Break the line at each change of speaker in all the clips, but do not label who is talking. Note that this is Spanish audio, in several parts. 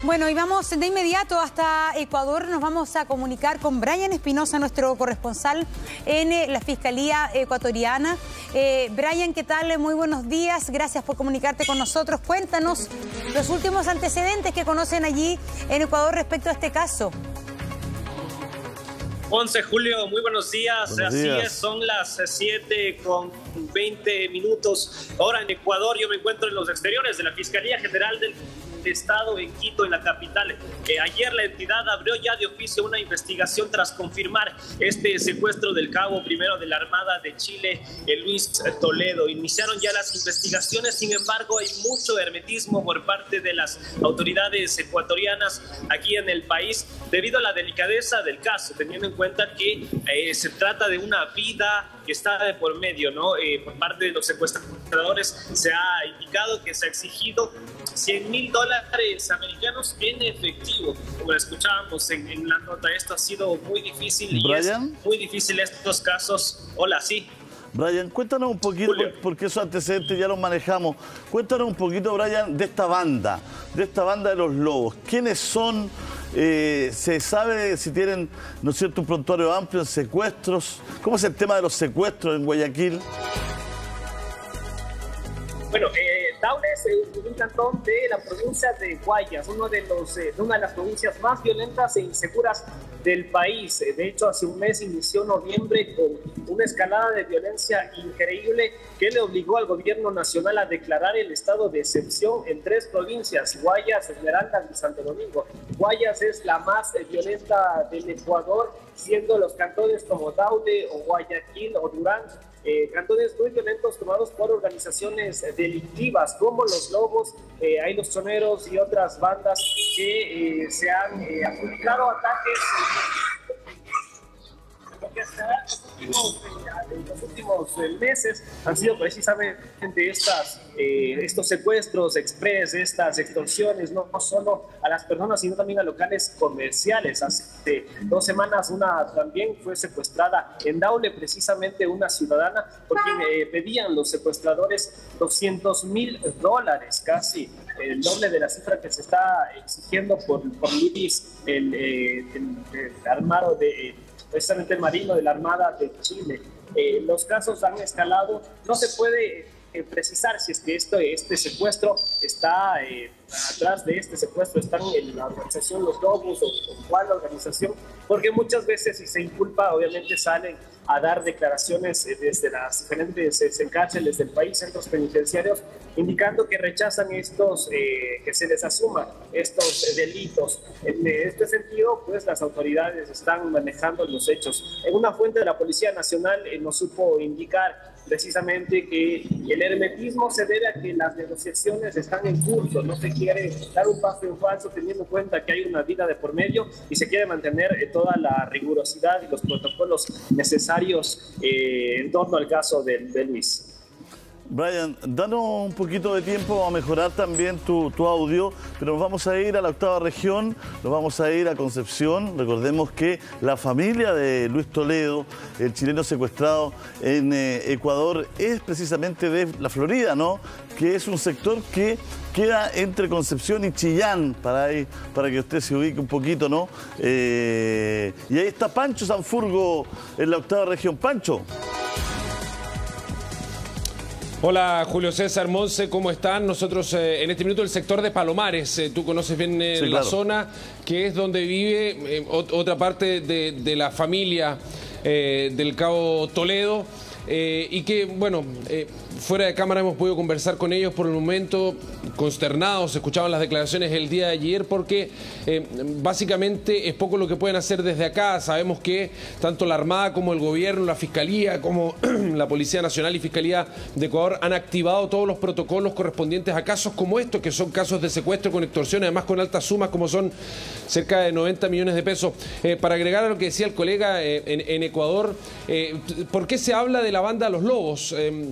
Bueno, y vamos de inmediato hasta Ecuador. Nos vamos a comunicar con Brian Espinosa, nuestro corresponsal en la Fiscalía Ecuatoriana. Brian, ¿qué tal? Muy buenos días. Gracias por comunicarte con nosotros. Cuéntanos los últimos antecedentes que conocen allí en Ecuador respecto a este caso.
11 Julio, muy buenos días. Así es, son las 7:20. Ahora en Ecuador yo me encuentro en los exteriores de la Fiscalía General del Estado en Quito, en la capital. Ayer la entidad abrió ya de oficio una investigación tras confirmar este secuestro del cabo primero de la Armada de Chile, Luis Toledo. Iniciaron ya las investigaciones, sin embargo hay mucho hermetismo por parte de las autoridades ecuatorianas aquí en el país debido a la delicadeza del caso, teniendo en cuenta que se trata de una vida que está de por medio, ¿no? Por parte de los secuestradores se ha indicado que se ha exigido $100,000 americanos en efectivo. Como escuchábamos en la nota, esto ha sido muy difícil y
Brian,
es muy difícil estos casos. Hola, sí.
Brian, cuéntanos un poquito, porque esos antecedentes ya los manejamos. Cuéntanos un poquito, Brian, de esta banda de los lobos. ¿Quiénes son? ¿Se sabe si tienen, no es cierto, un prontuario amplio en secuestros? ¿Cómo es el tema de los secuestros en Guayaquil?
Bueno, Daule es un cantón de la provincia de Guayas, una de las provincias más violentas e inseguras del país. De hecho, hace un mes inició noviembre con una escalada de violencia increíble que le obligó al gobierno nacional a declarar el estado de excepción en 3 provincias: Guayas, Esmeraldas y Santo Domingo. Guayas es la más violenta del Ecuador, siendo los cantones como Daule o Guayaquil o Durán cantones muy violentos tomados por organizaciones delictivas como los Lobos, hay los Choneros y otras bandas que se han adjudicado ataques en los últimos meses. Han sido precisamente estos secuestros express, estas extorsiones, no solo a las personas, sino también a locales comerciales. Hace 2 semanas también fue secuestrada en Daule, precisamente una ciudadana, por quien pedían los secuestradores $200,000, casi el doble de la cifra que se está exigiendo por Luis, el armado precisamente el marino de la Armada de Chile. Los casos han escalado. No se puede precisar si es que este secuestro está atrás de este secuestro están en la organización Los Lobos o cuál organización, porque muchas veces si se inculpa, obviamente salen a dar declaraciones desde las diferentes cárceles del país, centros penitenciarios, indicando que rechazan que se les asuma estos delitos. En este sentido, pues las autoridades están manejando los hechos. En una fuente de la Policía Nacional nos supo indicar precisamente que el hermetismo se debe a que las negociaciones están en curso, no se quiere dar un paso en falso teniendo en cuenta que hay una vida de por medio y se quiere mantener toda la rigurosidad y los protocolos necesarios en torno al caso de Luis.
Brian, danos un poquito de tiempo a mejorar también tu audio, pero nos vamos a ir a la 8ª región, nos vamos a ir a Concepción. Recordemos que la familia de Luis Toledo, el chileno secuestrado en Ecuador, es precisamente de la Florida, ¿no? Que es un sector que queda entre Concepción y Chillán, para que usted se ubique un poquito, ¿no? Y ahí está Pancho Sanfurgo en la 8ª región. Pancho.
Hola Julio César, Monse, ¿cómo están? Nosotros en este minuto el sector de Palomares, tú conoces bien sí, la zona, que es donde vive otra parte de la familia del cabo Toledo y que, bueno, fuera de cámara hemos podido conversar con ellos por el momento, consternados, escuchaban las declaraciones el día de ayer porque básicamente es poco lo que pueden hacer desde acá. Sabemos que tanto la Armada como el gobierno, la Fiscalía, como la Policía Nacional y Fiscalía de Ecuador han activado todos los protocolos correspondientes a casos como estos, que son casos de secuestro con extorsión, además con altas sumas como son cerca de 90 millones de pesos. Para agregar a lo que decía el colega en Ecuador, ¿por qué se habla de la banda Los Lobos.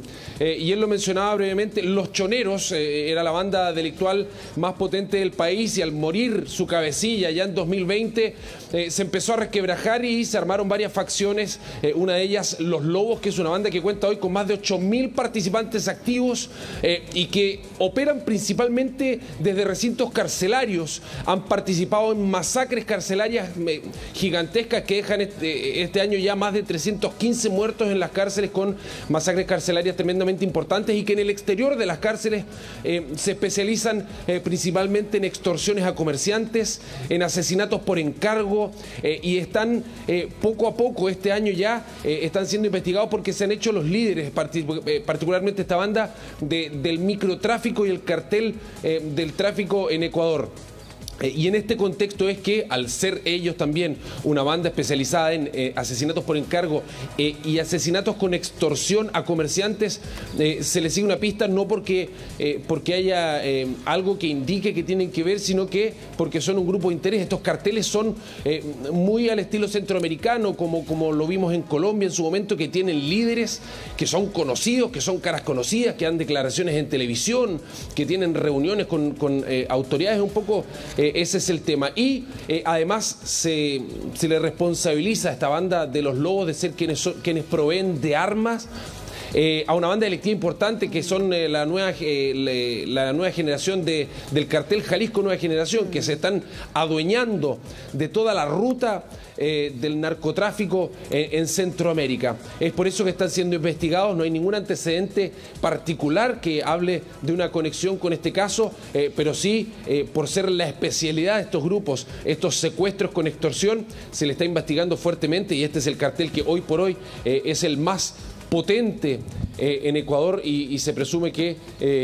Y él lo mencionaba brevemente, Los Choneros era la banda delictual más potente del país, y al morir su cabecilla ya en 2020 se empezó a resquebrajar y se armaron varias facciones, una de ellas Los Lobos, que es una banda que cuenta hoy con más de 8.000 participantes activos y que operan principalmente desde recintos carcelarios. Han participado en masacres carcelarias gigantescas que dejan este año ya más de 315 muertos en las cárceles, con masacres carcelarias tremendamente importantes, y que en el exterior de las cárceles se especializan principalmente en extorsiones a comerciantes, en asesinatos por encargo, y están poco a poco este año ya están siendo investigados porque se han hecho los líderes, particularmente esta banda del microtráfico y el cartel del tráfico en Ecuador. Y en este contexto es que, al ser ellos también una banda especializada en asesinatos por encargo y asesinatos con extorsión a comerciantes, se les sigue una pista, no porque haya algo que indique que tienen que ver, sino que porque son un grupo de interés. Estos carteles son muy al estilo centroamericano, como lo vimos en Colombia en su momento, que tienen líderes que son conocidos, que son caras conocidas, que dan declaraciones en televisión, que tienen reuniones con autoridades. Un poco ese es el tema. Y además se le responsabiliza a esta banda de Los Lobos de ser quienes proveen de armas a una banda delictiva importante, que son la nueva generación del cartel Jalisco Nueva Generación, que se están adueñando de toda la ruta del narcotráfico en Centroamérica. Es por eso que están siendo investigados. No hay ningún antecedente particular que hable de una conexión con este caso, pero sí, por ser la especialidad de estos grupos, estos secuestros con extorsión, se le está investigando fuertemente, y este es el cartel que hoy por hoy es el más potente en Ecuador, y se presume que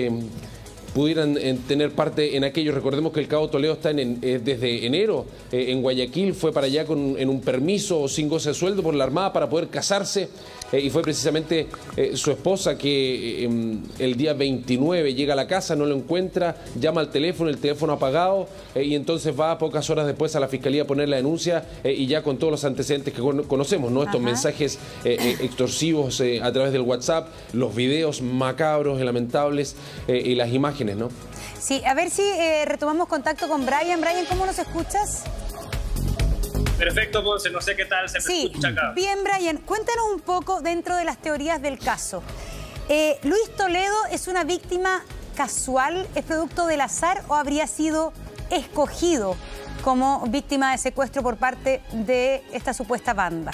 pudieran tener parte en aquello. Recordemos que el Cabo Toledo está desde enero en Guayaquil, fue para allá en un permiso sin goce de sueldo por la Armada para poder casarse, y fue precisamente su esposa que el día 29 llega a la casa, no lo encuentra, llama al teléfono, el teléfono apagado, y entonces va pocas horas después a la Fiscalía a poner la denuncia, y ya con todos los antecedentes que conocemos, ¿no? Estos mensajes extorsivos a través del WhatsApp, los videos macabros y lamentables, y las imágenes, ¿no?
Sí, a ver si retomamos contacto con Brian. Brian, ¿cómo nos escuchas?
Perfecto, Monse, no sé qué tal se me escucha acá.
Bien, Brian, cuéntanos un poco dentro de las teorías del caso. ¿Luis Toledo es una víctima casual, es producto del azar, o habría sido escogido como víctima de secuestro por parte de esta supuesta banda?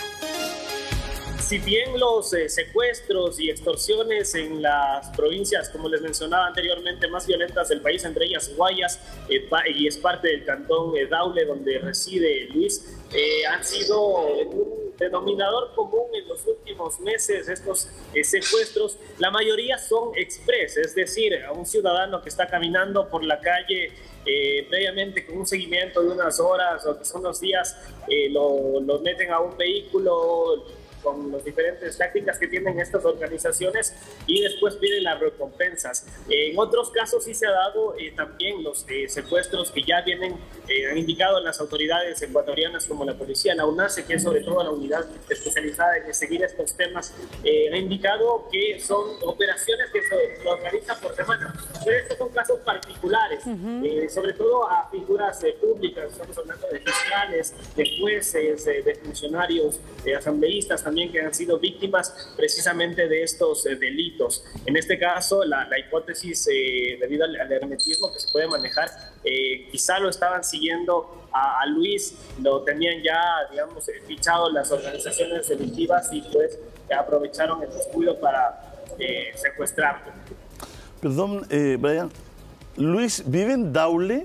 Si bien los secuestros y extorsiones en las provincias, como les mencionaba anteriormente, más violentas del país, entre ellas Guayas, y es parte del cantón Daule, donde reside Luis, han sido un denominador común en los últimos meses. Estos secuestros, la mayoría son express, es decir, a un ciudadano que está caminando por la calle previamente con un seguimiento de unas horas o que son unos días, lo meten a un vehículo con las diferentes tácticas que tienen estas organizaciones, y después piden las recompensas. En otros casos sí se ha dado también los secuestros que ya vienen, han indicado las autoridades ecuatorianas como la policía, la UNACE, que es sobre todo la unidad especializada en seguir estos temas, ha indicado que son operaciones que se organizan por semana. Pero estos son casos particulares, sobre todo a figuras públicas. Estamos hablando de fiscales, de jueces, de funcionarios, de asambleístas también, que han sido víctimas precisamente de estos delitos. En este caso, la hipótesis, debido al hermetismo que se puede manejar, quizá lo estaban siguiendo a Luis, lo tenían ya, digamos, fichado las organizaciones delictivas, y pues aprovecharon el descuido para secuestrarlo.
Perdón, Brian, ¿Luis vive en Daule?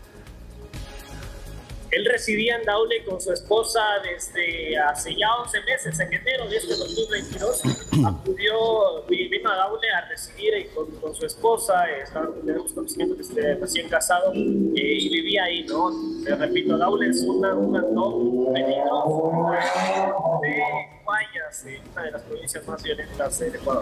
Él residía en Daule con su esposa desde hace ya 11 meses, en enero de este 2022. Vino a Daule a residir con su esposa, tenemos conocimiento que se recién casado, y vivía ahí, ¿no? Les repito, Daule es un cantón peligroso de Guayas, una de las provincias más violentas de Ecuador.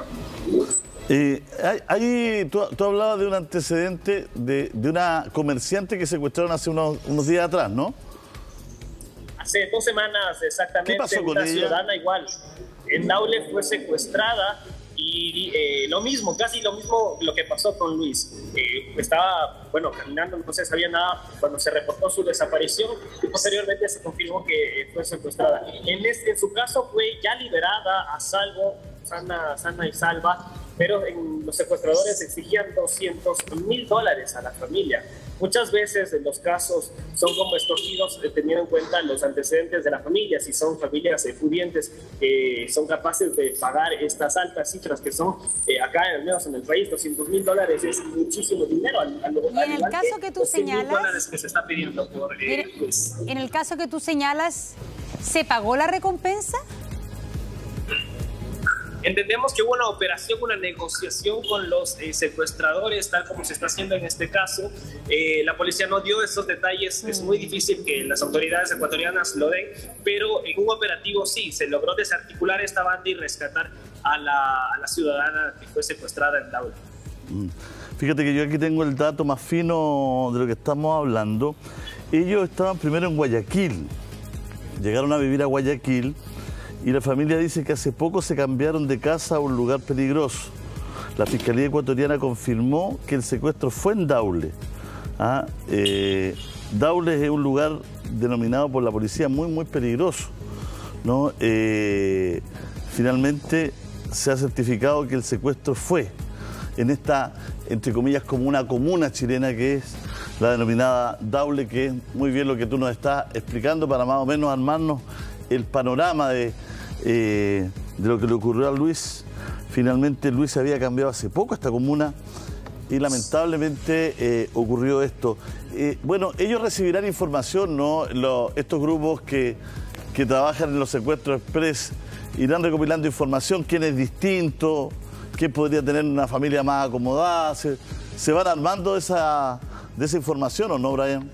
Tú hablabas de un antecedente de una comerciante que secuestraron hace unos días atrás, ¿no?
Hace 2 semanas exactamente.
¿Qué pasó con
una
ella?
Ciudadana igual. en Daule fue secuestrada y casi lo mismo lo que pasó con Luis. Estaba, bueno, caminando, no se sabía nada cuando se reportó su desaparición y posteriormente se confirmó que fue secuestrada. En su caso fue ya liberada, a salvo, sana y salva, pero los secuestradores exigían $200,000 a la familia. Muchas veces en los casos son como escogidos teniendo en cuenta los antecedentes de la familia, si son familias pudientes que son capaces de pagar estas altas cifras que son acá, al menos en el país, $200,000 es muchísimo dinero.
Y en el caso que tú señalas,
$100,000 que se está pidiendo por pues.
En el caso que tú señalas, ¿se pagó la recompensa?
Entendemos que hubo una operación, una negociación con los secuestradores, tal como se está haciendo en este caso. La policía no dio esos detalles, es muy difícil que las autoridades ecuatorianas lo den, pero en un operativo sí, se logró desarticular esta banda y rescatar a la ciudadana que fue secuestrada en Daule.
Fíjate que yo aquí tengo el dato más fino de lo que estamos hablando. Ellos estaban primero en Guayaquil, llegaron a vivir a Guayaquil, y la familia dice que hace poco se cambiaron de casa a un lugar peligroso. La Fiscalía ecuatoriana confirmó que el secuestro fue en Daule. Daule es un lugar denominado por la policía muy peligroso, ¿no? Finalmente se ha certificado que el secuestro fue en esta, entre comillas, como una comuna chilena que es la denominada Daule, que es muy bien lo que tú nos estás explicando para más o menos armarnos el panorama de lo que le ocurrió a Luis. Finalmente Luis se había cambiado hace poco a esta comuna y lamentablemente ocurrió esto. Bueno, ellos recibirán información, ¿no? Estos grupos que trabajan en los secuestros express irán recopilando información, quién es distinto, quién podría tener una familia más acomodada. ¿Se van armando de esa información o no, Brian?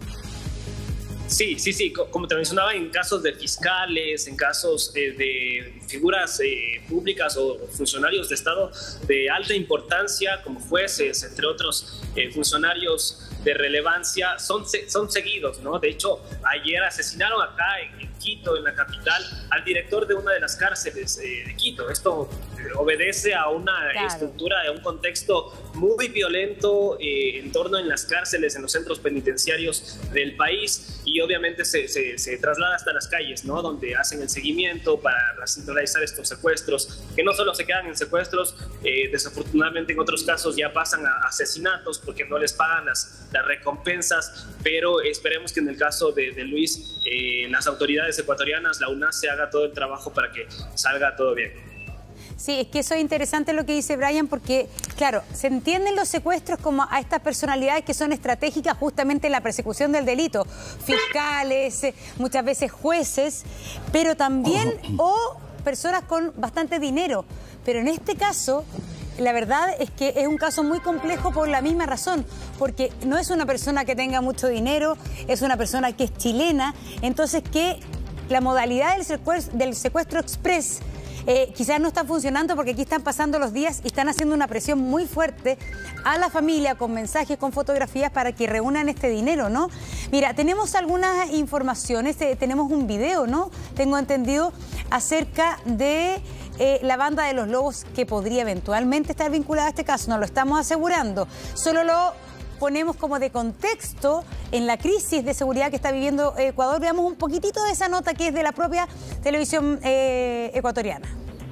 Sí. Como te mencionaba, en casos de fiscales, en casos de figuras públicas o funcionarios de Estado de alta importancia, como jueces, entre otros funcionarios de relevancia, son seguidos, ¿no? De hecho, ayer asesinaron acá en Quito, en la capital, al director de una de las cárceles de Quito. Esto obedece a una estructura, a un contexto muy violento en torno en las cárceles, en los centros penitenciarios del país, y obviamente se traslada hasta las calles, ¿no? Donde hacen el seguimiento para realizar estos secuestros, que no solo se quedan en secuestros, desafortunadamente en otros casos ya pasan a asesinatos porque no les pagan las recompensas, pero esperemos que en el caso de Luis, las autoridades ecuatorianas, la UNAS, se haga todo el trabajo para que salga todo bien.
Sí, es que eso es interesante lo que dice Brian, porque, claro, se entienden los secuestros como a estas personalidades que son estratégicas justamente en la persecución del delito. Fiscales, muchas veces jueces, pero también o personas con bastante dinero. Pero en este caso, la verdad es que es un caso muy complejo por la misma razón, porque no es una persona que tenga mucho dinero, es una persona que es chilena, entonces que la modalidad del secuestro express quizás no está funcionando porque aquí están pasando los días y están haciendo una presión muy fuerte a la familia con mensajes, con fotografías para que reúnan este dinero, ¿no? Mira, tenemos algunas informaciones, tenemos un video, ¿no? Tengo entendido acerca de la banda de los Lobos que podría eventualmente estar vinculada a este caso, no lo estamos asegurando, solo lo ponemos como de contexto en la crisis de seguridad que está viviendo Ecuador. Veamos un poquitito de esa nota que es de la propia televisión ecuatoriana.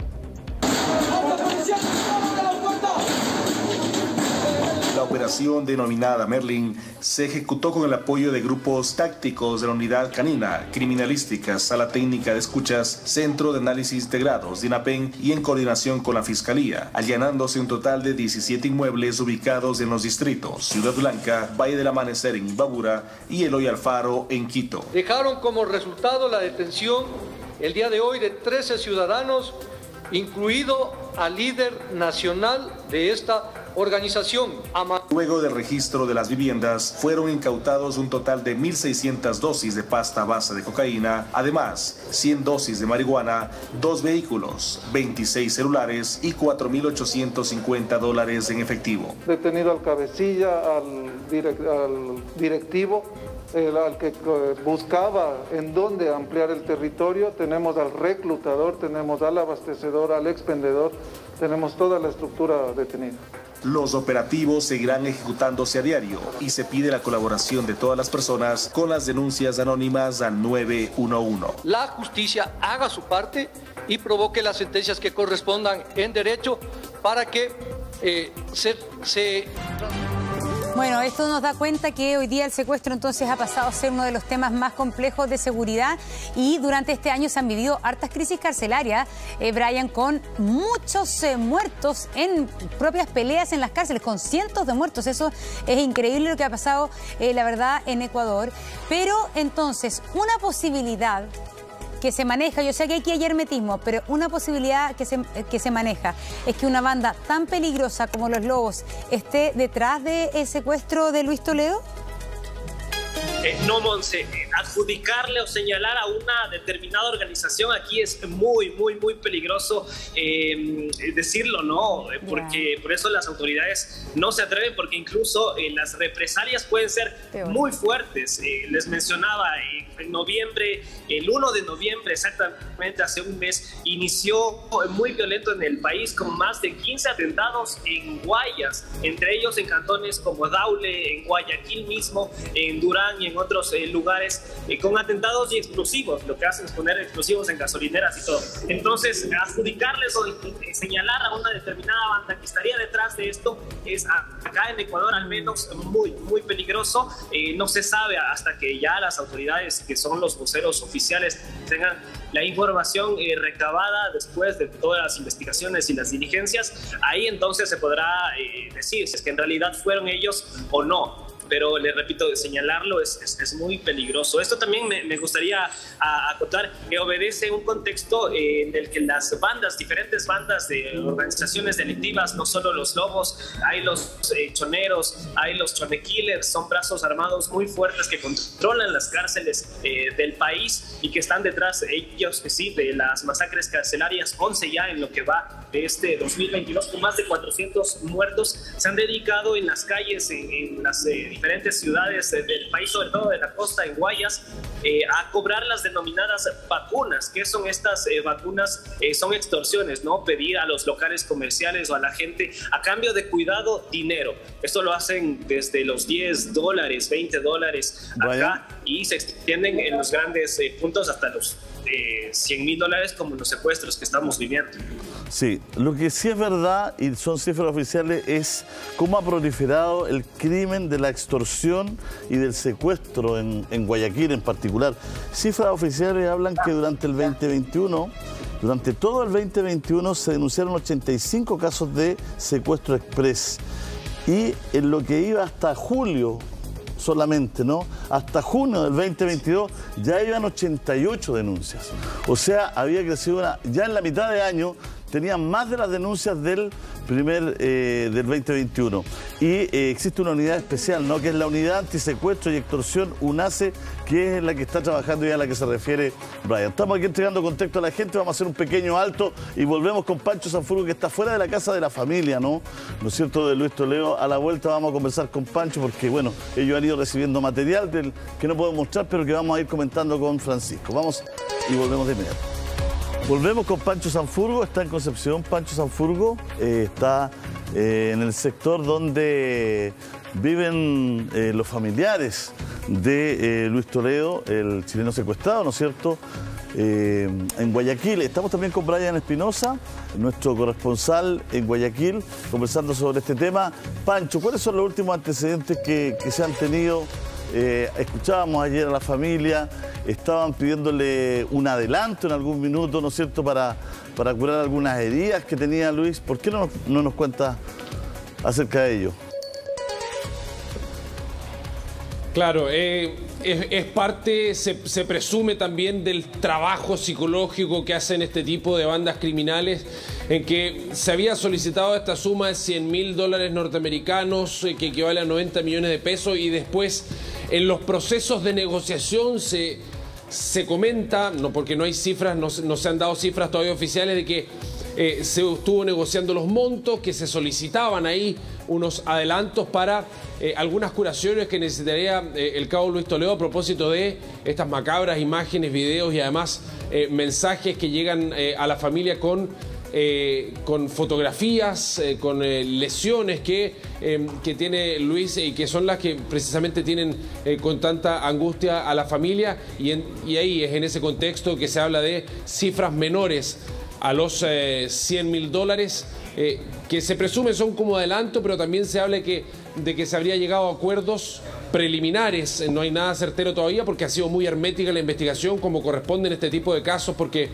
La operación denominada Merlin se ejecutó con el apoyo de grupos tácticos de la Unidad Canina, Criminalística, Sala Técnica de Escuchas, Centro de Análisis Integrados, DINAPEN, y en coordinación con la Fiscalía, allanándose un total de 17 inmuebles ubicados en los distritos Ciudad Blanca, Valle del Amanecer en Imbabura y Eloy Alfaro en Quito.
Dejaron como resultado la detención el día de hoy de 13 ciudadanos, incluido al líder nacional de esta organización.
Luego del registro de las viviendas, fueron incautados un total de 1.600 dosis de pasta base de cocaína, además 100 dosis de marihuana, 2 vehículos, 26 celulares y $4.850 en efectivo.
Detenido al cabecilla, al directivo
al que buscaba en dónde ampliar el territorio, tenemos al reclutador, tenemos al abastecedor, al expendedor, tenemos toda la estructura detenida.
Los operativos seguirán ejecutándose a diario y se pide la colaboración de todas las personas con las denuncias anónimas al 911.
La justicia haga su parte y provoque las sentencias que correspondan en derecho para que
Bueno, esto nos da cuenta que hoy día el secuestro entonces ha pasado a ser uno de los temas más complejos de seguridad y durante este año se han vivido hartas crisis carcelarias, Brian, con muchos muertos en propias peleas en las cárceles, con cientos de muertos. Eso es increíble lo que ha pasado, la verdad, en Ecuador. Pero entonces, una posibilidad que se maneja, yo sé que aquí hay hermetismo, pero una posibilidad que se maneja es que una banda tan peligrosa como los Lobos esté detrás del secuestro de Luis Toledo.
No, Monse, adjudicarle o señalar a una determinada organización aquí es muy peligroso decirlo, ¿no? Porque por eso las autoridades no se atreven, porque incluso las represalias pueden ser muy fuertes. Les mencionaba, en noviembre, el 1 de noviembre, exactamente hace un mes, inició muy violento en el país con más de 15 atentados en Guayas, entre ellos en cantones como Daule, en Guayaquil mismo, en Durán y en otros lugares, con atentados y explosivos. Lo que hacen es poner explosivos en gasolineras y todo. Entonces, adjudicarles o señalar a una determinada banda que estaría detrás de esto es, acá en Ecuador al menos, muy peligroso. No se sabe hasta que ya las autoridades, que son los voceros oficiales, tengan la información recabada después de todas las investigaciones y las diligencias. Ahí entonces se podrá decir si es que en realidad fueron ellos o no. Pero le repito, señalarlo es muy peligroso. Esto también me gustaría acotar que obedece un contexto en el que las bandas, diferentes bandas de organizaciones delictivas, no solo los Lobos, hay los choneros, hay los chonekillers, son brazos armados muy fuertes que controlan las cárceles del país y que están detrás ellos, sí, de las masacres carcelarias, 11 ya en lo que va de este 2022, con más de 400 muertos. Se han dedicado en las calles, en las diferentes ciudades del país, sobre todo de la costa, en Guayas, a cobrar las denominadas vacunas. ¿Qué son estas vacunas? Son extorsiones, ¿no? Pedir a los locales comerciales o a la gente a cambio de cuidado dinero. Esto lo hacen desde los $10, $20 acá y se extienden en los grandes puntos hasta los $100.000, como los secuestros que estamos viviendo.
Sí, lo que sí es verdad, y son cifras oficiales, es cómo ha proliferado el crimen de la extorsión y del secuestro en Guayaquil en particular. Cifras oficiales hablan que durante el 2021, durante todo el 2021 se denunciaron 85 casos de secuestro express. Y en lo que iba hasta julio solamente, ¿no? Hasta junio del 2022 ya iban 88 denuncias. O sea, había crecido ya en la mitad de año tenían más de las denuncias del del 2021. Y existe una unidad especial, ¿no? Que es la Unidad Antisecuestro y Extorsión, UNACE, que es la que está trabajando y a la que se refiere Brian. Estamos aquí entregando contexto a la gente, vamos a hacer un pequeño alto y volvemos con Pancho Sanfurgo, que está fuera de la casa de la familia, ¿no? ¿No es cierto?, de Luis Toledo. A la vuelta vamos a conversar con Pancho porque, bueno, ellos han ido recibiendo material que no puedo mostrar, pero que vamos a ir comentando con Francisco. Vamos y volvemos de inmediato. Volvemos con Pancho Sanfurgo, está en Concepción. Pancho Sanfurgo está en el sector donde viven los familiares de Luis Toledo, el chileno secuestrado, ¿no es cierto?, en Guayaquil. Estamos también con Brian Espinosa, nuestro corresponsal en Guayaquil, conversando sobre este tema. Pancho, ¿cuáles son los últimos antecedentes que se han tenido? Escuchábamos ayer a la familia, estaban pidiéndole un adelanto en algún minuto, ¿no es cierto?, para curar algunas heridas que tenía Luis. ¿Por qué no nos cuentas acerca de ello?
Claro, es parte, se presume también del trabajo psicológico que hacen este tipo de bandas criminales, en que se había solicitado esta suma de $100.000 norteamericanos, que equivale a 90 millones de pesos, y después en los procesos de negociación se comenta, no porque no hay cifras, no se han dado cifras todavía oficiales, de que se estuvo negociando los montos, que se solicitaban ahí unos adelantos para algunas curaciones que necesitaría el cabo Luis Toledo a propósito de estas macabras imágenes, videos y además mensajes que llegan a la familia con fotografías, con lesiones que tiene Luis y que son las que precisamente tienen con tanta angustia a la familia y ahí es en ese contexto que se habla de cifras menores a los $100.000 que se presumen son como adelanto, pero también se habla de que se habría llegado a acuerdos preliminares. No hay nada certero todavía porque ha sido muy hermética la investigación como corresponde en este tipo de casos, porque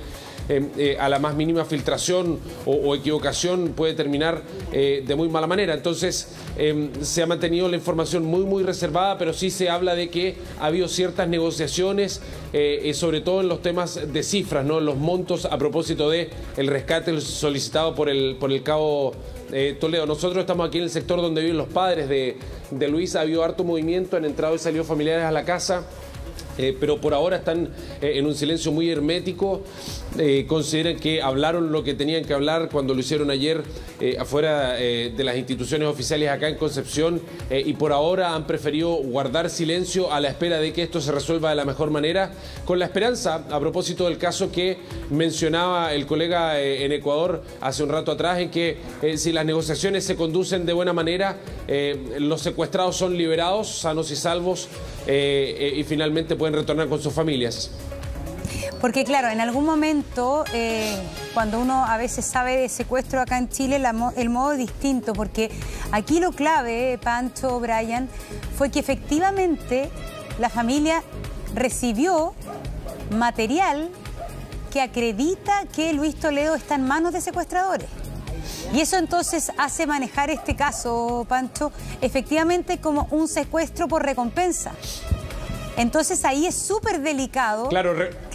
a la más mínima filtración o equivocación puede terminar de muy mala manera. Entonces se ha mantenido la información muy reservada, pero sí se habla de que ha habido ciertas negociaciones, sobre todo en los temas de cifras, ¿no? Los montos a propósito de el rescate solicitado por el cabo Toledo. Nosotros estamos aquí en el sector donde viven los padres de Luis. Ha habido harto movimiento, han entrado y salido familiares a la casa. Pero por ahora están en un silencio muy hermético. Consideran que hablaron lo que tenían que hablar cuando lo hicieron ayer afuera de las instituciones oficiales acá en Concepción, y por ahora han preferido guardar silencio a la espera de que esto se resuelva de la mejor manera, con la esperanza, a propósito del caso que mencionaba el colega en Ecuador hace un rato atrás, en que si las negociaciones se conducen de buena manera, los secuestrados son liberados sanos y salvos y finalmente pueden retornar con sus familias.
Porque claro, en algún momento, cuando uno a veces sabe de secuestro acá en Chile, el modo es distinto, porque aquí lo clave, Pancho, Brian, fue que efectivamente la familia recibió material que acredita que Luis Toledo está en manos de secuestradores. Y eso entonces hace manejar este caso, Pancho, efectivamente como un secuestro por recompensa. Entonces ahí es súper delicado.
Claro,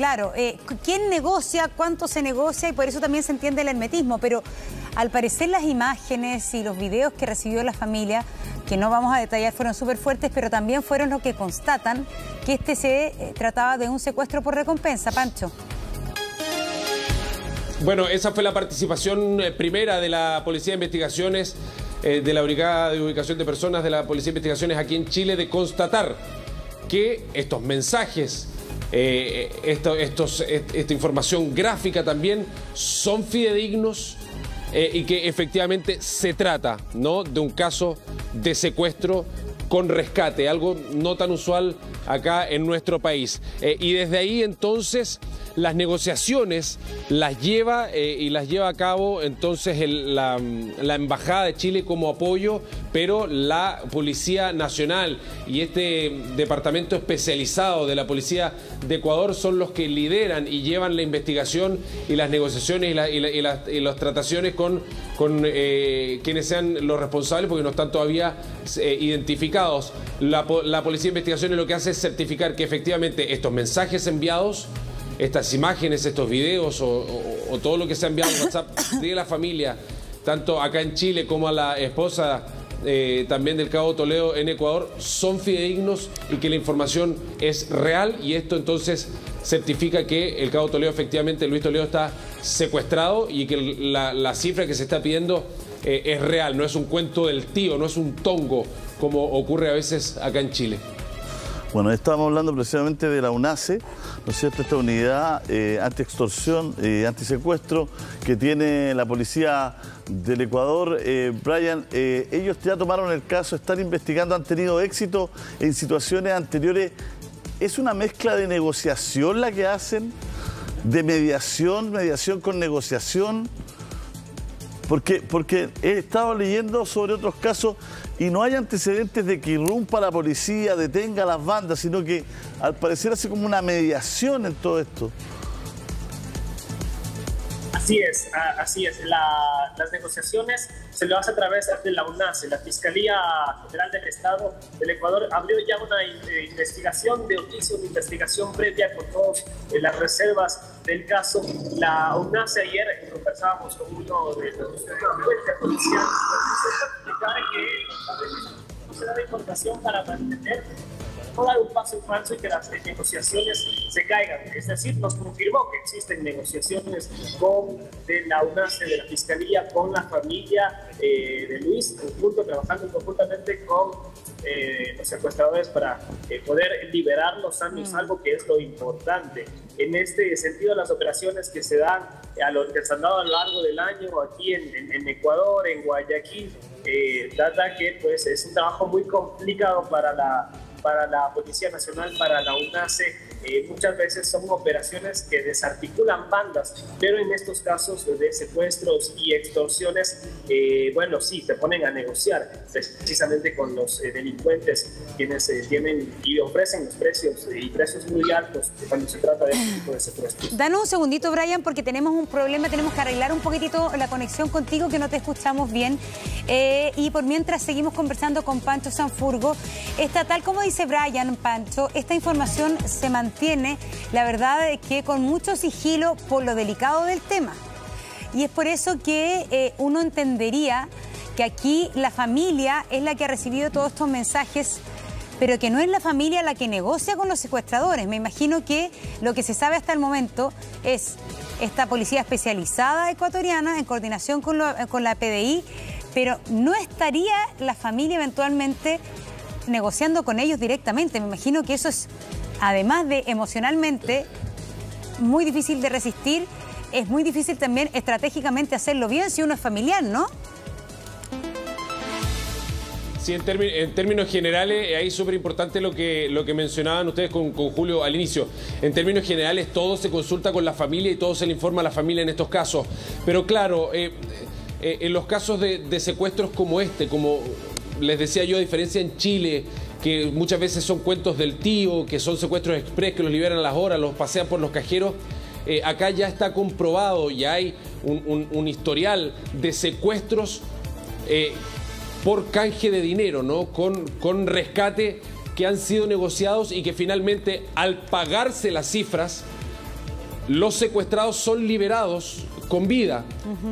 ¿quién negocia? ¿Cuánto se negocia? Y por eso también se entiende el hermetismo. Pero al parecer las imágenes y los videos que recibió la familia, que no vamos a detallar, fueron súper fuertes, pero también fueron los que constatan que se trataba de un secuestro por recompensa, Pancho.
Bueno, esa fue la participación primera de la Policía de Investigaciones, de la Brigada de Ubicación de Personas de la Policía de Investigaciones aquí en Chile, de constatar que estos mensajes, esta información gráfica también son fidedignos y que efectivamente se trata, ¿no?, de un caso de secuestro con rescate, algo no tan usual acá en nuestro país. Y desde ahí entonces las negociaciones las lleva a cabo entonces la Embajada de Chile como apoyo, pero la Policía Nacional y este departamento especializado de la Policía de Ecuador son los que lideran y llevan la investigación y las negociaciones y las trataciones con quienes sean los responsables, porque no están todavía identificados. La Policía de Investigaciones lo que hace es certificar que efectivamente estos mensajes enviados, estas imágenes, estos videos o todo lo que se ha enviado en WhatsApp de la familia, tanto acá en Chile como a la esposa también del cabo Toledo en Ecuador, son fidedignos y que la información es real, y esto entonces certifica que el cabo Toledo, efectivamente, Luis Toledo, está secuestrado y que la cifra que se está pidiendo es real, no es un cuento del tío, no es un tongo como ocurre a veces acá en Chile.
Bueno, estábamos hablando precisamente de la UNACE, ¿no es cierto?, esta unidad anti-extorsión, anti-secuestro que tiene la policía del Ecuador. Brian, ellos ya tomaron el caso, están investigando, han tenido éxito en situaciones anteriores. ¿Es una mezcla de negociación la que hacen? ¿De mediación con negociación? Porque he estado leyendo sobre otros casos y no hay antecedentes de que irrumpa la policía, detenga a las bandas, sino que al parecer hace como una mediación en todo esto.
Así es. Las negociaciones se lo hace a través de la UNACE. La Fiscalía General del Estado del Ecuador abrió ya una investigación de oficio, una investigación previa con todas las reservas del caso. La UNACE, ayer conversábamos con uno de los policiales para explicar que no se da información para mantener no dar un paso en falso y que las negociaciones se caigan. Es decir, nos confirmó que existen negociaciones de la UNACE, de la Fiscalía, con la familia de Luis, trabajando conjuntamente con los secuestradores para poder liberarlos sanos y salvo, que es lo importante. En este sentido, las operaciones que se dan, que se han dado a lo largo del año aquí en Ecuador, en Guayaquil, data que pues, es un trabajo muy complicado para la Policía Nacional, para la UNACE. Muchas veces son operaciones que desarticulan bandas, pero en estos casos de secuestros y extorsiones, bueno, sí, se ponen a negociar precisamente con los delincuentes, quienes tienen y ofrecen los precios muy altos cuando se trata de este tipo de secuestros.
Danos un segundito, Brian, porque tenemos un problema, tenemos que arreglar un poquitito la conexión contigo, que no te escuchamos bien. Y por mientras seguimos conversando con Pancho Sanfurgo. Tal como dice Brian, Pancho, esta información se mantiene, la verdad, que con mucho sigilo por lo delicado del tema. Y es por eso que uno entendería que aquí la familia es la que ha recibido todos estos mensajes, pero que no es la familia la que negocia con los secuestradores. Me imagino que lo que se sabe hasta el momento es esta policía especializada ecuatoriana en coordinación con la PDI, pero no estaría la familia eventualmente negociando con ellos directamente. Me imagino que eso es, además de emocionalmente muy difícil de resistir, es muy difícil también estratégicamente hacerlo bien si uno es familiar, ¿no?
Sí, en términos generales, ahí es súper importante lo que mencionaban ustedes con Julio al inicio. En términos generales, todo se consulta con la familia y todo se le informa a la familia en estos casos. Pero claro, en los casos de secuestros como este, como les decía yo, a diferencia en Chile, que muchas veces son cuentos del tío, que son secuestros express, que los liberan a las horas, los pasean por los cajeros, acá ya está comprobado, ya hay un historial de secuestros por canje de dinero, ¿no? Con rescate que han sido negociados y que finalmente, al pagarse las cifras, los secuestrados son liberados con vida.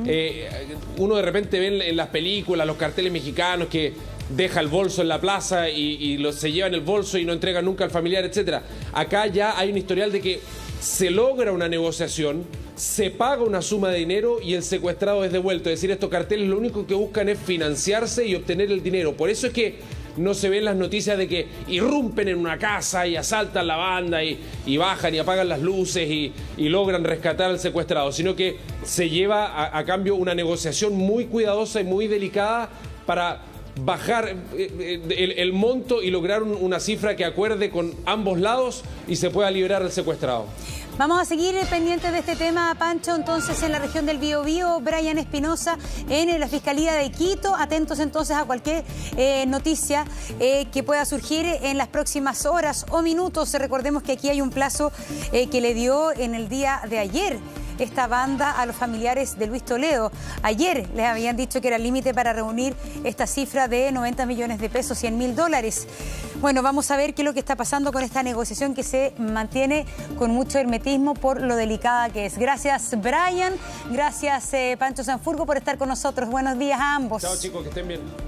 Uno de repente ve en las películas, los carteles mexicanos, que deja el bolso en la plaza y se llevan el bolso y no entregan nunca al familiar, etc. Acá ya hay un historial de que se logra una negociación, se paga una suma de dinero y el secuestrado es devuelto. Es decir, estos carteles lo único que buscan es financiarse y obtener el dinero. Por eso es que no se ven las noticias de que irrumpen en una casa y asaltan la banda y bajan y apagan las luces y logran rescatar al secuestrado, sino que se lleva a cambio una negociación muy cuidadosa y muy delicada para bajar el monto y lograr una cifra que acuerde con ambos lados y se pueda liberar al secuestrado.
Vamos a seguir pendientes de este tema, Pancho, entonces en la región del Biobío. Brian Espinosa en la Fiscalía de Quito. Atentos entonces a cualquier noticia que pueda surgir en las próximas horas o minutos. Recordemos que aquí hay un plazo que le dio en el día de ayer esta banda a los familiares de Luis Toledo. Ayer les habían dicho que era el límite para reunir esta cifra de 90 millones de pesos, $100.000. Bueno, vamos a ver qué es lo que está pasando con esta negociación que se mantiene con mucho hermetismo por lo delicada que es. Gracias, Brian. Gracias, Pancho Sanfurgo, por estar con nosotros. Buenos días a ambos.
Chao, chicos, que estén bien.